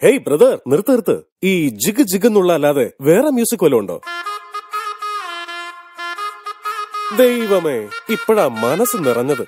Hey brother, നിർത്ത്. ഈ jig jig എന്നുള്ള അല്ലാതെ വേറെ മ്യൂസിക് വല്ലതും ഉണ്ടോ? ദൈവമേ, ഇപ്പഴാ മനസ്സ് നിറഞ്ഞത്.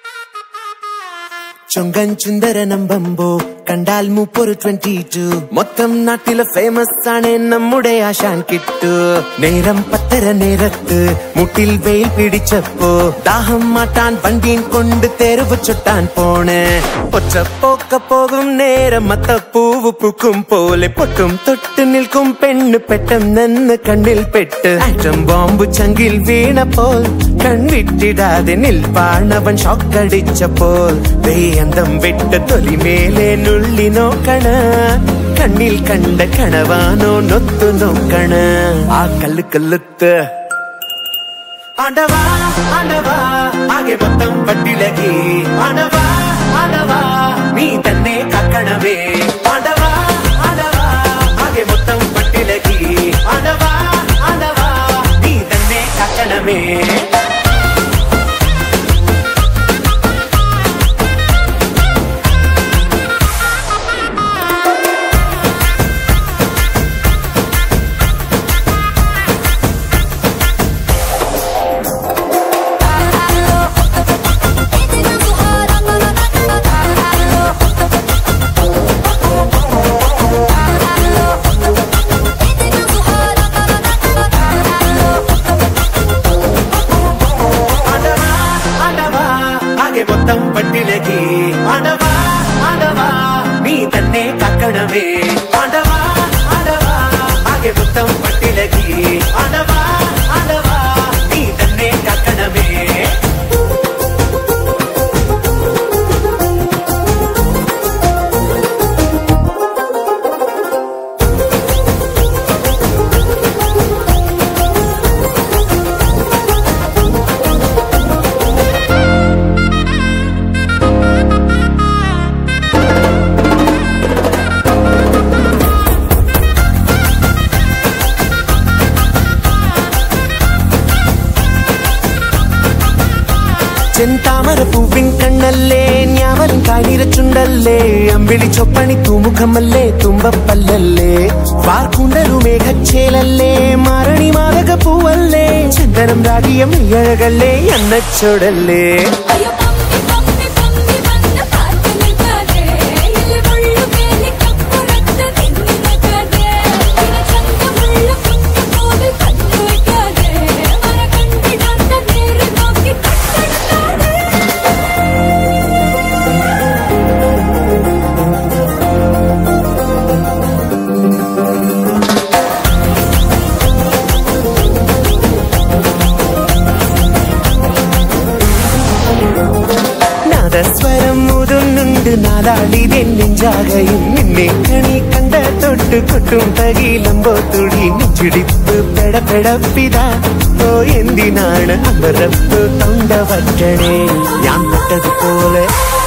ചൊങ്കൻ ചുന്ദരനമ്പമ്പോ കണ്ടാൽ മൂപ്പൊരു 22 മൊത്തം നാട്ടിലെ ഫേമസ് ആണ് നമ്മുടെ ആശാൻ കിട്ടു. നേരം 10:30 നേരത്ത് മുട്ടിൽ വെയിൽ പിടിച്ചപ്പോ ദാഹം മാറ്റാൻ വണ്ടീൻ കൊണ്ട് തെരുവ് ചുട്ടാൻ പോണേ. ഒച്ചപ്പോക്ക പോകും നേരം മത്തപ്പൂവ് പൂക്കും പോലെ പൊട്ടും തൊട്ട് നിൽക്കും പെണ്ണ് പെട്ടെന്ന് കണ്ണിൽ പെട്ട് ആറ്റം ബോംബ് ചങ്കിൽ വീണപ്പോൾ കൺവിട്ടിടാതെ നിൽപ്പാണവൻ ഷോക്കടിച്ചപ്പോൾ അന്തം വിട്ട് തൊലിമേലെ നുള്ളി നോക്കണ കണ്ണിൽ കണ്ട കണവാനോ നൊത്തു നോക്കണ ആ കല്ലുത്ത് ആണ്ടവാ ആണ്ടവാ ആകെ മൊത്തം പട്ടിലകി ആണ്ടവാ ആണ്ടവാ നീ തന്നെ കക്കണമേ ആണ്ടവാ ആണ്ടവാ ആകെ മൊത്തം പട്ടിലകി ആണ്ടവാ ആണ്ടവാ നീ തന്നെ കക്കണമേ. മൊത്തം പട്ടിലകി ആണ്ടവാ ആണ്ടവാ നീ തന്നെ കക്കണമേ ആണ്ടവാ ആണ്ടവാ ആകെ മൊത്തം പട്ടിലകി ആണ്ടവാ ആണ്ടവാ നീ തന്നെ കക്കണമേ. ചെന്താമര പൂവിൻ കണ്ണല്ലേ ഞാവലും കാണിരച്ചുണ്ടല്ലേ അമ്പിളി ചൊപ്പണി തൂമുഖമല്ലേ തുമ്പപ്പല്ലല്ലേ വാർക്കുണ്ടലു മേഘച്ചേലല്ലേ മാരണി മാതക പൂവല്ലേ ചന്ദനം രാഗിയ മെയ്യഴകല്ലേ എന്നച്ചോടല്ലേ. സ്വരം മുതുന്നുണ്ട് നാലാളി നെഞ്ചാകയും നിന്നെ കണി കണ്ട തൊട്ട് കൊട്ടും തകിലമ്പോ തുടി നെഞ്ചിടിപ്പ് പെടപ്പെടപ്പിതാ ഓ എന്തിനാണ് അമരപ്പ് തൊണ്ട വറ്റണേ ഞാൻ തൊട്ടതുപോലെ